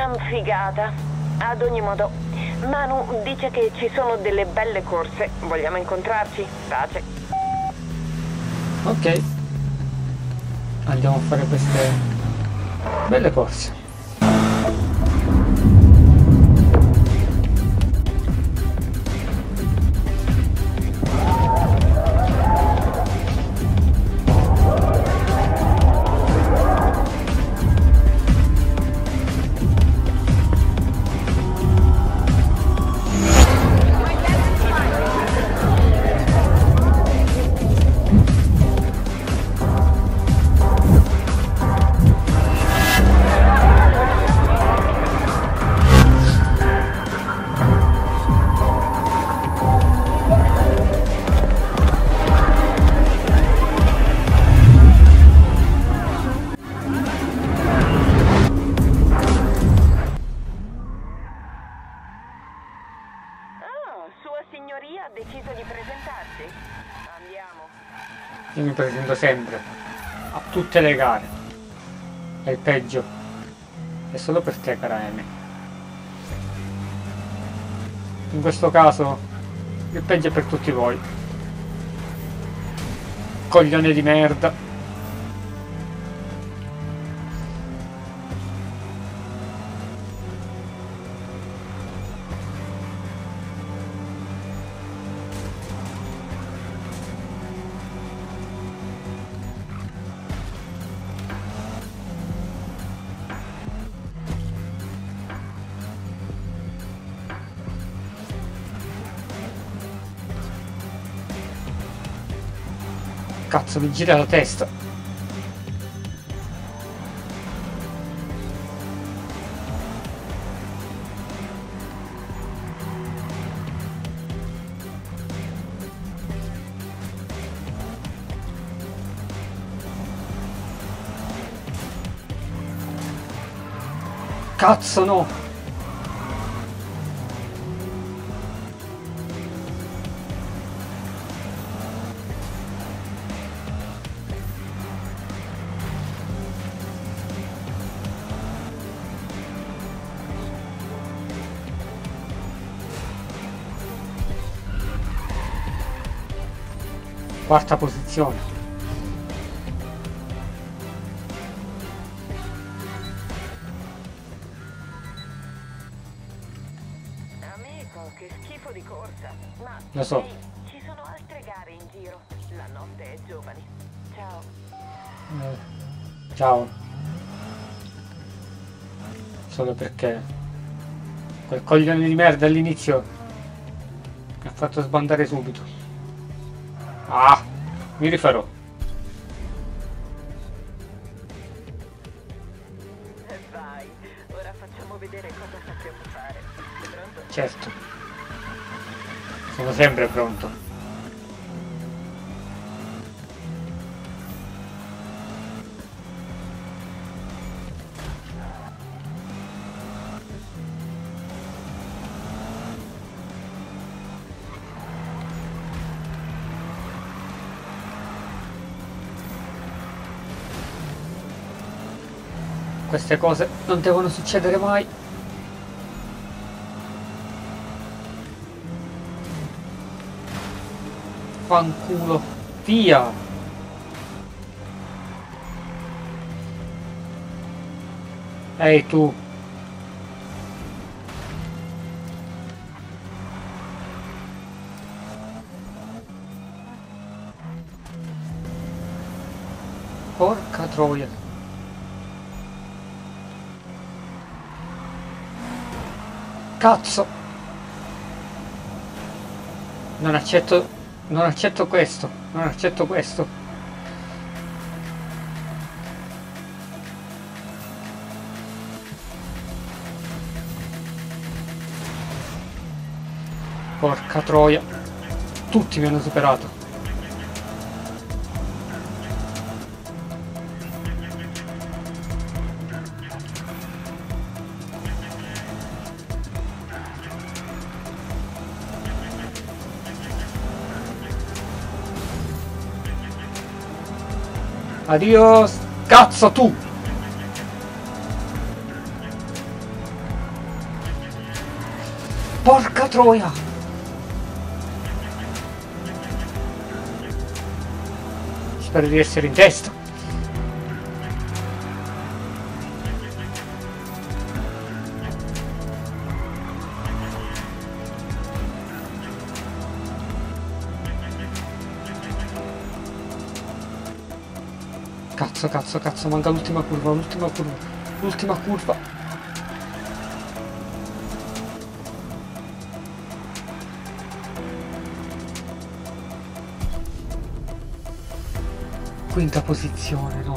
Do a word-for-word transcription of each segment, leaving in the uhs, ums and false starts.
Gran figata. Ad ogni modo, Manu dice che ci sono delle belle corse. Vogliamo incontrarci? Pace. Ok. Andiamo a fare queste belle corse. Io mi presento sempre a tutte le gare. È il peggio. È solo per te, cara Amy. In questo caso il peggio è per tutti voi. Coglione di merda. Cazzo, mi gira la testa. Cazzo no! Quarta posizione. Amico, che schifo di corsa. Ma lo so. Ehi, ci sono altre gare in giro. La notte è giovane. Ciao. Eh, ciao. Solo perché quel coglione di merda all'inizio mi ha fatto sbandare subito. Ah, mi rifarò. E vai, ora facciamo vedere cosa sappiamo fare. Sei pronto? Certo. Sono sempre pronto. Queste cose non devono succedere mai. Fanculo. Via. Ehi tu. Porca troia. Cazzo! Non accetto... Non accetto questo. Non accetto questo. Porca troia. Tutti mi hanno superato. Adios, cazzo tu! Porca troia! Spero di essere in testa. Cazzo, cazzo, cazzo, manca l'ultima curva, l'ultima curva, l'ultima curva. Quinta posizione, no.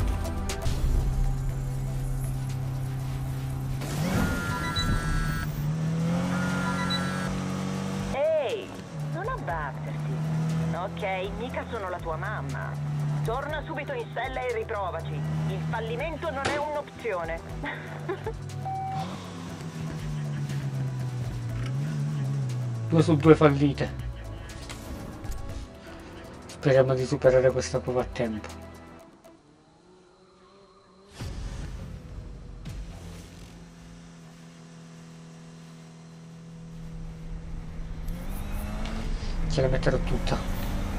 Ehi, non abbatterti. Ok, mica sono la tua mamma. Torna subito in sella e riprovaci. Il fallimento non è un'opzione. Due su due fallite. Speriamo di superare questa prova a tempo. Ce la metterò tutta.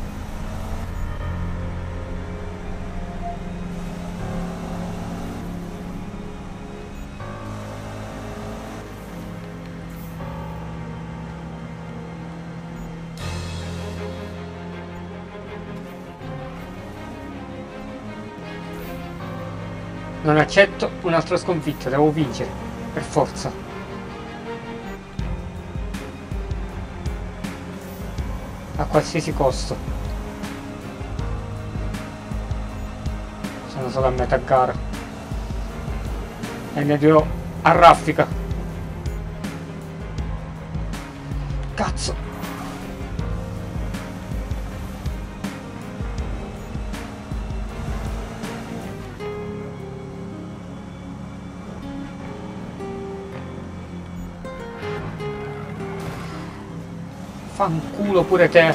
Non accetto un'altra sconfitta, devo vincere, per forza. A qualsiasi costo. Sono solo a metà gara. E ne dirò a raffica. Cazzo! Fanculo pure te.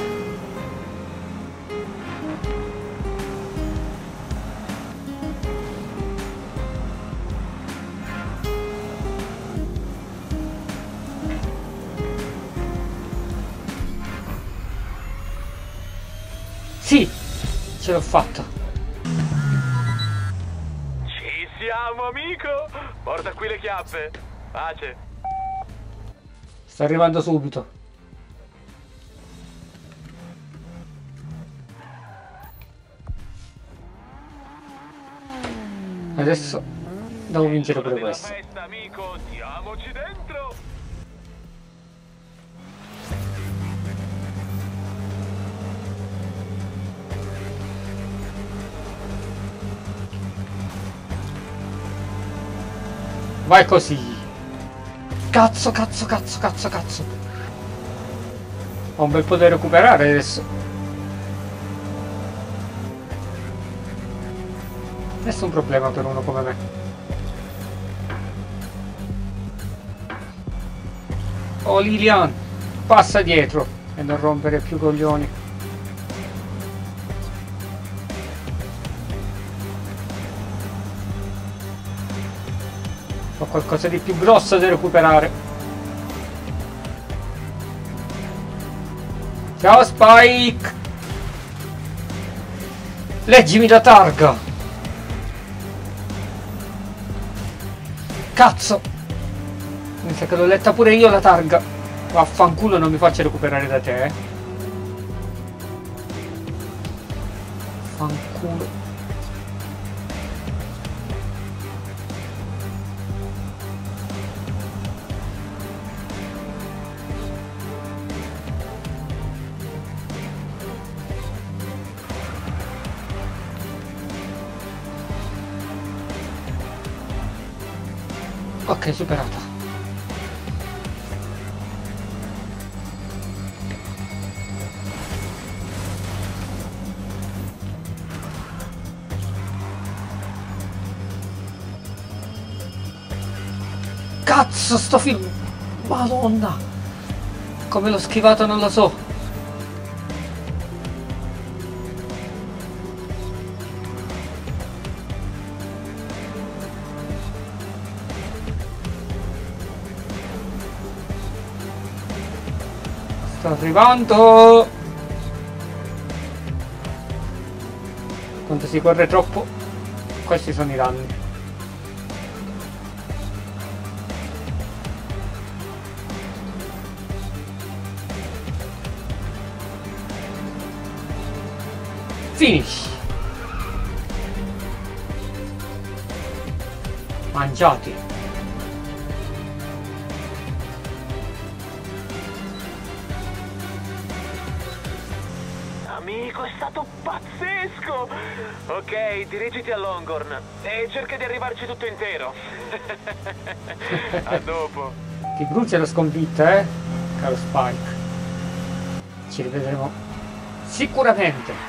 Sì, ce l'ho fatta. Ci siamo, amico. Porta qui le chiappe. Pace. Sta arrivando subito. Adesso devo vincere pure questo. Festa, amico, diamoci dentro. Vai così. Cazzo, cazzo, cazzo, cazzo, cazzo. Ho un bel po' da recuperare adesso. Nessun problema per uno come me. Oh Lilian, passa dietro e non rompere più coglioni. Ho qualcosa di più grosso da recuperare. Ciao Spike! Leggimi la targa! Cazzo! Mi sa che l'ho letta pure io la targa. Vaffanculo, non mi faccio recuperare da te, eh. Fanculo. Ok, superata. Cazzo, sto film... Madonna! Come l'ho schivato non lo so. Sto arrivando. Quando si corre troppo, questi sono i danni. Finish. Mangiati. Amico, è stato pazzesco! Ok, dirigiti a Longhorn e cerca di arrivarci tutto intero. A dopo. Ti brucia la sconfitta, eh? Caro Spike. Ci rivedremo sicuramente.